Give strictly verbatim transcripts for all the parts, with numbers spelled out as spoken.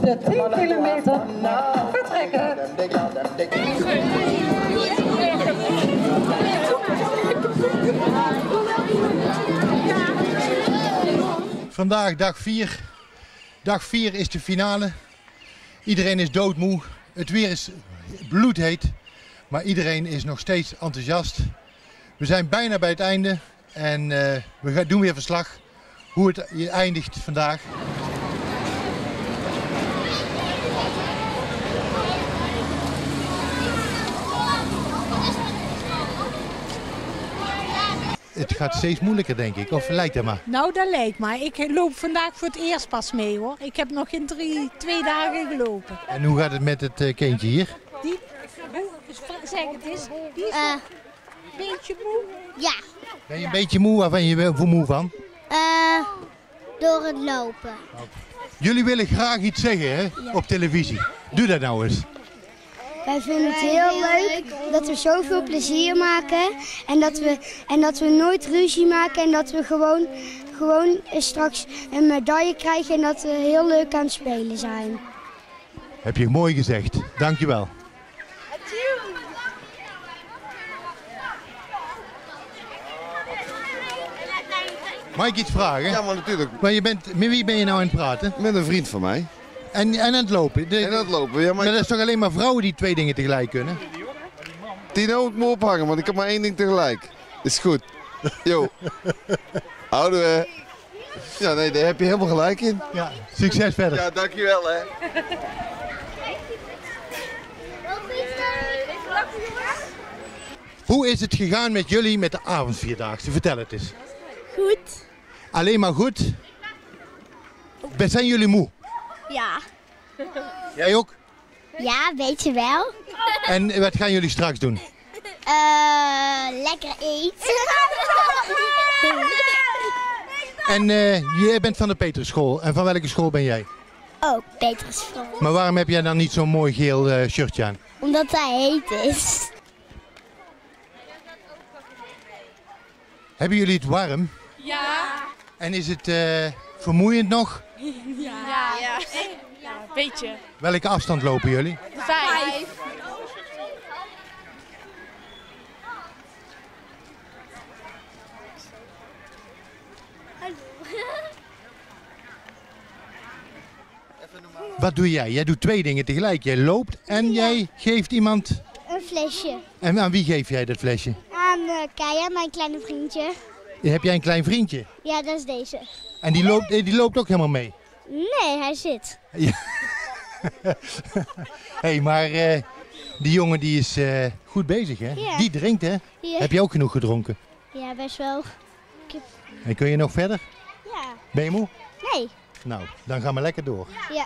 de tien kilometer vertrekken. Vandaag dag vier. Dag vier is de finale. Iedereen is doodmoe. Het weer is bloedheet. Maar iedereen is nog steeds enthousiast. We zijn bijna bij het einde. En uh, we gaan doen weer verslag hoe het eindigt vandaag. Het gaat steeds moeilijker, denk ik. Of lijkt het maar? Nou, dat lijkt maar. Ik loop vandaag voor het eerst pas mee, hoor. Ik heb nog geen drie, twee dagen gelopen. En hoe gaat het met het uh, kindje hier? Die, zeg het eens, die is uh, een beetje moe. Ja. Ben je een beetje moe? Waar ben je voor moe van? Uh, door het lopen. Jullie willen graag iets zeggen, hè? Ja. Op televisie. Doe dat nou eens. Wij vinden het heel leuk dat we zoveel plezier maken en dat we, en dat we nooit ruzie maken en dat we gewoon, gewoon straks een medaille krijgen en dat we heel leuk aan het spelen zijn. Heb je mooi gezegd. Dankjewel. Mag ik iets vragen? Ja, maar natuurlijk. Maar je bent, met wie ben je nou aan het praten? Met een vriend van mij. En, en aan het lopen? De, en aan het lopen, ja. Maar, maar dat is toch alleen maar vrouwen die twee dingen tegelijk kunnen? Tino, ik moet ophangen, want ik heb maar één ding tegelijk. Is goed. Jo. Houden we. Ja, nee, daar heb je helemaal gelijk in. Ja, succes verder. Ja, dankjewel hè. Hoe is het gegaan met jullie met de avondvierdaagse? Vertel het eens. Goed. Alleen maar goed? Zijn jullie moe? Ja. Jij ook? Ja, weet je wel. En wat gaan jullie straks doen? Uh, lekker eten. En uh, jij bent van de Peterschool. En van welke school ben jij? Oh, Peterschool. Maar waarom heb jij dan niet zo'n mooi geel uh, shirtje aan? Omdat hij heet is. Hebben jullie het warm? Ja. En is het uh, vermoeiend nog? Ja. Ja. Ja. Ja, een beetje. Welke afstand lopen jullie? Vijf. Wat doe jij? Jij doet twee dingen tegelijk. Jij loopt en ja. jij geeft iemand... Een flesje. En aan wie geef jij dat flesje? Aan uh, Kaya, mijn kleine vriendje. Heb jij een klein vriendje? Ja, dat is deze. En die loopt, die loopt ook helemaal mee? Nee, hij zit. Ja. Hé, hey, maar uh, die jongen die is uh, goed bezig, hè? Ja. Die drinkt, hè? Ja. Heb je ook genoeg gedronken? Ja, best wel. Heb... En kun je nog verder? Ja. Ben je moe? Nee. Nou, dan gaan we lekker door. Ja.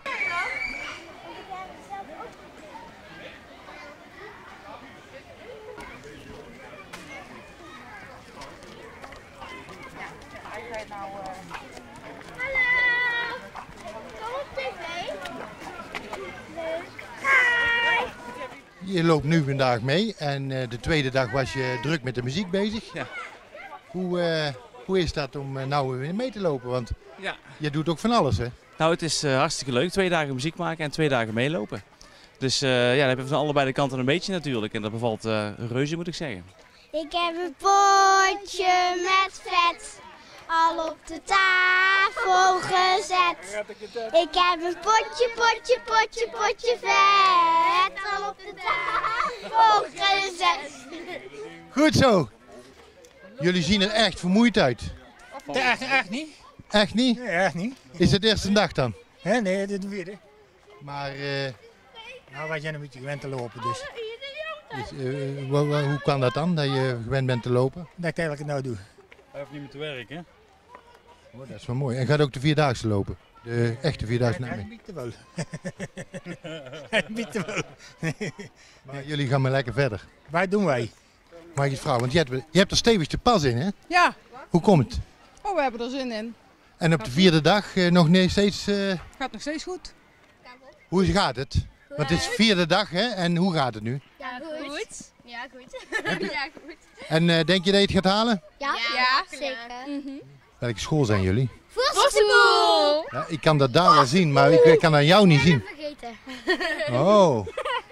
Je loopt nu vandaag mee en uh, de tweede dag was je druk met de muziek bezig. Ja. Hoe, uh, hoe is dat om uh, nou weer mee te lopen? Want ja. je doet ook van alles, hè? Nou, het is uh, hartstikke leuk. Twee dagen muziek maken en twee dagen meelopen. Dus uh, ja, dan hebben we van allebei de kanten een beetje natuurlijk. En dat bevalt uh, reuze, moet ik zeggen. Ik heb een potje met vet al op de tafel gezet. Ik heb een potje, potje, potje, potje vet al op de tafel gezet. Goed zo. Jullie zien er echt vermoeid uit. Nee, echt, echt niet. Echt niet? Nee, echt niet. Is het de eerste dag dan? He, nee, dit is de vierde. Maar uh, nou, wij zijn een beetje gewend te lopen, dus. dus uh, hoe kan dat dan, dat je gewend bent te lopen? Dat ik eigenlijk nou doe. Hij hoeft niet meer te werken, hè? Oh, dat is wel mooi. En gaat ook de vierdaagse lopen? De echte vierdaagse Hij naar biedt er wel. Hij biedt er wel. Maar jullie gaan maar lekker verder. Waar doen wij? Mag ik iets vragen? Want je hebt, je hebt er stevig te pas in, hè? Ja. Hoe komt het? Oh, we hebben er zin in. En op de vierde dag uh, nog nee, steeds... Uh... Gaat nog steeds goed. Hoe gaat het? Want het is vierde dag, hè? En hoe gaat het nu? Ja, goed. Goed. Ja, goed. ja, goed. En uh, denk je dat je het gaat halen? Ja, Ja, zeker. Mm-hmm. Welke school zijn jullie? Vossenpoel! Ja, ik kan dat daar wel zien, maar ik kan aan jou niet zien. Vergeten. Oh.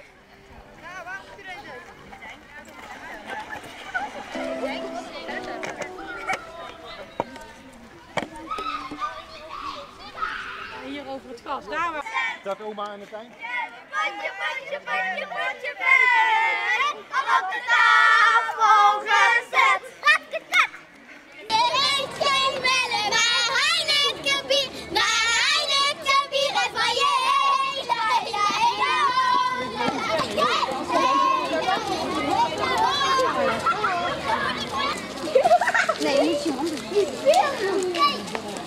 Hier over het gas. Daar waar... Staat oma aan het eind? Potje, potje, potje, potje vet. Al op de tafel gezet. Ratketat. Er is geen bellen, maar Heineken bier. Maar Heineken bier en van je hele, hele, hele. Nee, niet je handen. Niet filmen. Kijk.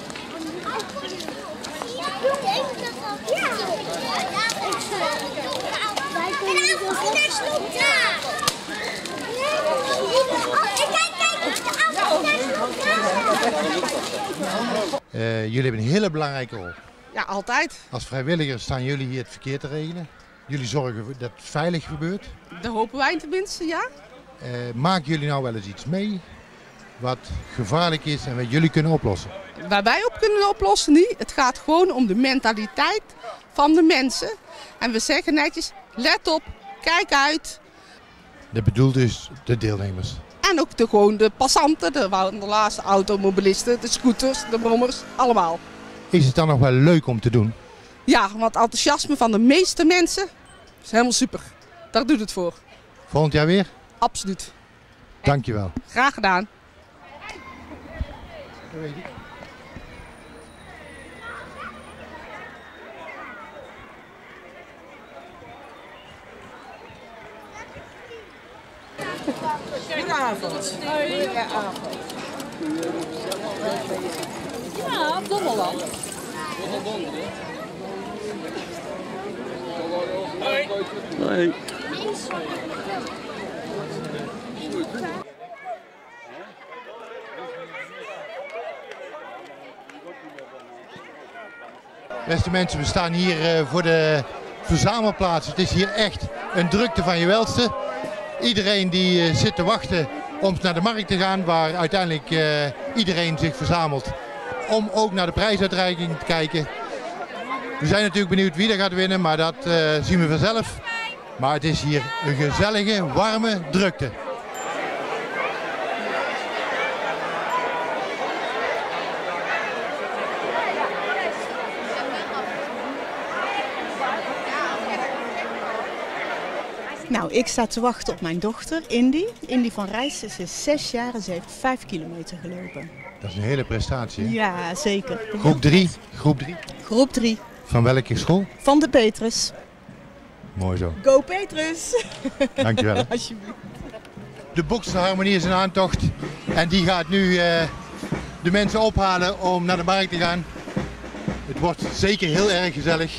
Uh, jullie hebben een hele belangrijke rol. Ja, altijd. Als vrijwilligers staan jullie hier het verkeer te regelen. Jullie zorgen dat het veilig gebeurt. Dat hopen wij tenminste, ja. Uh, maken jullie nou wel eens iets mee wat gevaarlijk is en wat jullie kunnen oplossen? Waar wij op kunnen oplossen niet. Het gaat gewoon om de mentaliteit van de mensen. En we zeggen netjes, let op, kijk uit. Dat bedoelt dus de deelnemers. En ook de, gewoon de passanten, de wandelaars, de automobilisten, de scooters, de brommers, allemaal. Is het dan nog wel leuk om te doen? Ja, want het enthousiasme van de meeste mensen is helemaal super. Daar doet het voor. Volgend jaar weer? Absoluut. Dankjewel. Graag gedaan. Dat weet ik. Goedenavond. Goedenavond. Ja, Dommeland. Hoi. Hoi. Beste mensen, we staan hier uh, voor de verzamelplaats. Het is hier echt een drukte van je welste. Iedereen die uh, zit te wachten om naar de markt te gaan, waar uiteindelijk uh, iedereen zich verzamelt om ook naar de prijsuitreiking te kijken. We zijn natuurlijk benieuwd wie er gaat winnen, maar dat uh, zien we vanzelf. Maar het is hier een gezellige, warme drukte. Nou, ik sta te wachten op mijn dochter, Indy. Indy van Rijssen, ze is zes jaar en ze heeft vijf kilometer gelopen. Dat is een hele prestatie, hè? Ja, zeker. Groep drie. Groep drie. Groep drie. Van welke school? Van de Petrus. Mooi zo. Go Petrus! Dankjewel. Alsjeblieft. De Bokstelharmonie is in aantocht en die gaat nu uh, de mensen ophalen om naar de markt te gaan. Het wordt zeker heel erg gezellig.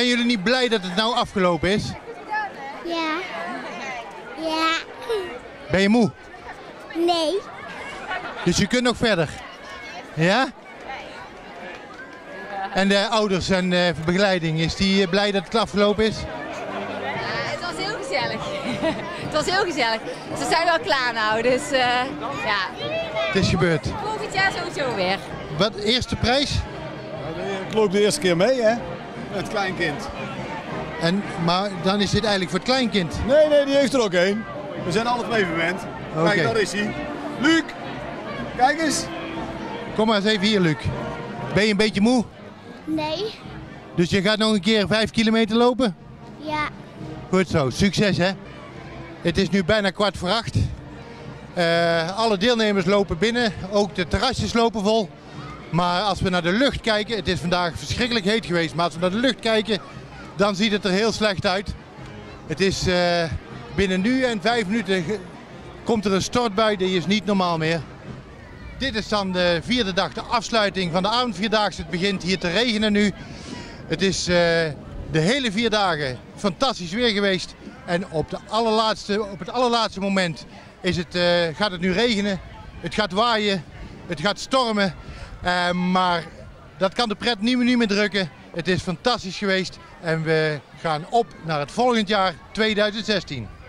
Zijn jullie niet blij dat het nou afgelopen is? Ja. Ja. Ben je moe? Nee. Dus je kunt nog verder? Ja? En de ouders en de begeleiding, is die blij dat het afgelopen is? Het was heel gezellig. Het was heel gezellig. Ze zijn wel klaar nou, dus uh, ja. Het is gebeurd. Volgend jaar sowieso weer. Wat, eerste prijs? Ik loop de eerste keer mee, hè? Het kleinkind. En, maar dan is dit eigenlijk voor het kleinkind? Nee, nee, die heeft er ook één. We zijn alle twee verwend. Kijk, Okay. daar is hij. Luc, kijk eens. Kom maar eens even hier, Luc. Ben je een beetje moe? Nee. Dus je gaat nog een keer vijf kilometer lopen? Ja. Goed zo, succes hè. Het is nu bijna kwart voor acht. Uh, alle deelnemers lopen binnen, ook de terrasjes lopen vol. Maar als we naar de lucht kijken, het is vandaag verschrikkelijk heet geweest, maar als we naar de lucht kijken, dan ziet het er heel slecht uit. Het is uh, binnen nu en vijf minuten komt er een stortbui, die is niet normaal meer. Dit is dan de vierde dag, de afsluiting van de avondvierdaagse. Het begint hier te regenen nu. Het is uh, de hele vier dagen fantastisch weer geweest. En op, de allerlaatste, op het allerlaatste moment is het, uh, gaat het nu regenen. Het gaat waaien, het gaat stormen. Uh, maar dat kan de pret niet meer, niet meer drukken. Het is fantastisch geweest en we gaan op naar het volgend jaar tweeduizend zestien.